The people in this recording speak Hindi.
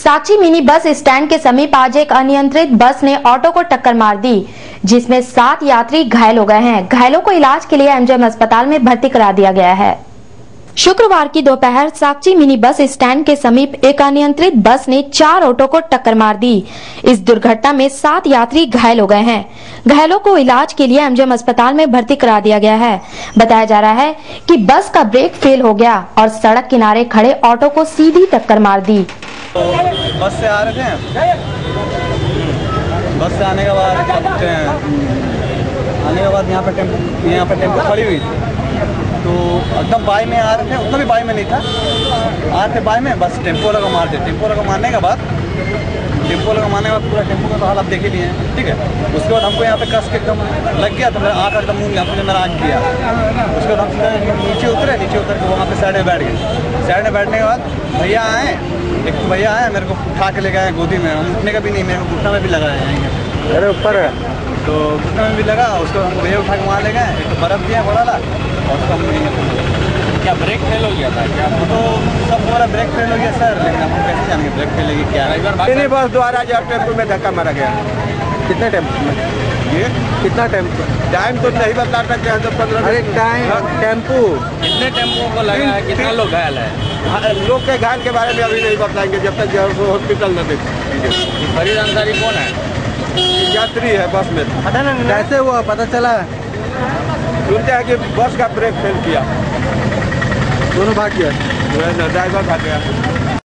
साक्षी मिनी बस स्टैंड के समीप आज एक अनियंत्रित बस ने ऑटो को टक्कर मार दी, जिसमें 7 यात्री घायल हो गए हैं। घायलों को इलाज के लिए एमजीएम अस्पताल में भर्ती करा दिया गया है। शुक्रवार की दोपहर साक्षी मिनी बस स्टैंड के समीप एक अनियंत्रित बस ने 4 ऑटो को टक्कर मार दी। इस दुर्घटना में 7 यात्री घायल हो गए हैं। घायलों को इलाज के लिए एमजीएम अस्पताल में भर्ती करा दिया गया है। बताया जा रहा है कि बस का ब्रेक फेल हो गया और सड़क किनारे खड़े ऑटो को सीधी टक्कर मार दी। तो बस से आ रहे थे, बस से आने के बाद यहाँ पे टेम्पो खड़ी हुई थी। तो एकदम बाई में आ रहे थे, उतना भी बाई में नहीं था, आ रहे थे बाई में, बस टेम्पो लगा मारते। टेम्पो लगा मारने के बाद पूरा टेम्पो का तो हाल आप देख ही लिए हैं, ठीक है। उसके बाद हमको यहाँ पे कस के एकदम लग गया, तो मेरा आँख एकदम मुँह यहाँ पे मेरा आँख किया। उसके बाद हम नीचे उतर के वहाँ पे साइड में बैठ गए। साइड में बैठने के बाद भैया आए, एक तो भैया आए, मेरे को उठा के ले गए गोदी में। हम उठने का भी नहीं, मेरे को घुटना में भी लगा है, अरे ऊपर है, तो घुटना में भी लगा। उसको हमको भैया उठा के वहाँ ले गए। एक तो बर्फ़ दिया बड़ा ला, और उसको क्या ब्रेक फेल हो गया था क्या? तो सब हमारा ब्रेक फेल हो गया सर, लेकिन हम कैसे जानेंगे ब्रेक फेल होगी क्या? नहीं, बस द्वारा जो टेम्पो में धक्का मारा गया। कितने टेम्पो में? ये कितना टेम्पो? टाइम तो नहीं बता सकते हैं, तो 15 अरे टाइम टेम्पो कितने टेम्पो को लगा है? कितना लोग घायल है? लोग के घायल के बारे में अभी नहीं बताएंगे जब तक जो हॉस्पिटल न देखेंगे। फरीद अंसारी कौन है? यात्री है बस में। कैसे हुआ पता चला? सुनते हैं कि बस का ब्रेक फेल किया, दोनों भाग गया, ड्राइवर भाग गया।